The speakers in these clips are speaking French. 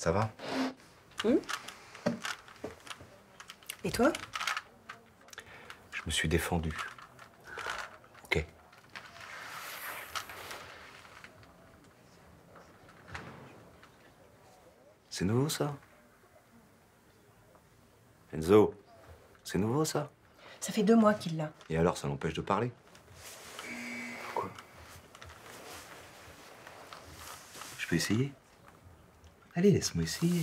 Ça va? Et toi? Je me suis défendu. Ok. C'est nouveau, ça? Enzo, c'est nouveau, ça? Ça fait 2 mois qu'il l'a. Et alors, ça l'empêche de parler? Pourquoi? Je peux essayer? Allez, laisse-moi essayer.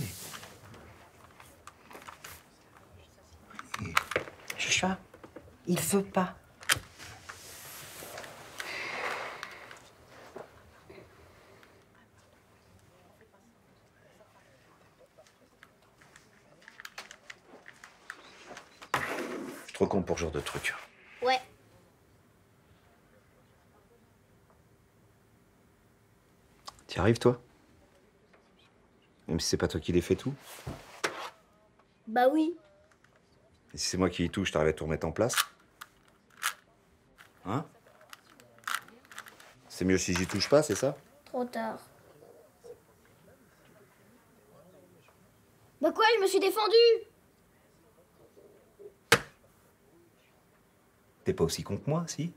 Allez. Joshua, il veut pas. Je suis trop con pour ce genre de truc. Ouais. T'y arrives, toi? Même si c'est pas toi qui les fais tout? Bah oui. Et si c'est moi qui y touche, t'arrives à tout remettre en place? Hein? C'est mieux si j'y touche pas, c'est ça? Trop tard. Bah quoi, je me suis défendu. T'es pas aussi con que moi, si?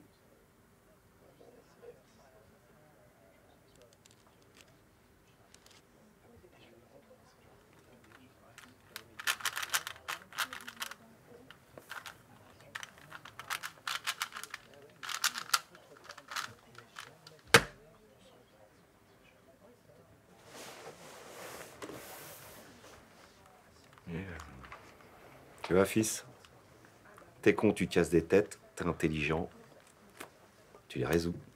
Tu vois, fils? T'es con, tu casses des têtes, t'es intelligent, tu les résous.